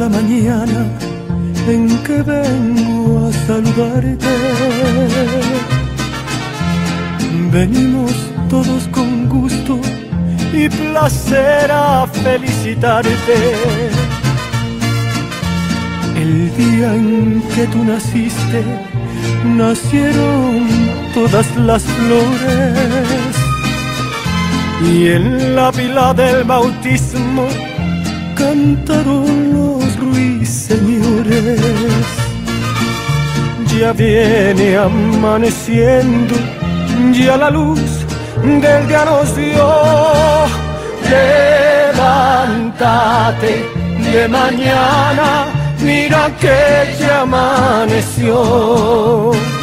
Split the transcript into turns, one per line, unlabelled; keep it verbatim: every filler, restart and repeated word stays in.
la mañana en que vengo a saludarte. Venimos todos con gusto y placer a felicitarte. El día en que tú naciste, nacieron todas las flores, y en la pila del bautismo cantaron los ruiseñores. Ya viene amaneciendo, ya la luz del día nos dio. Levántate de mañana, mira que ya amaneció.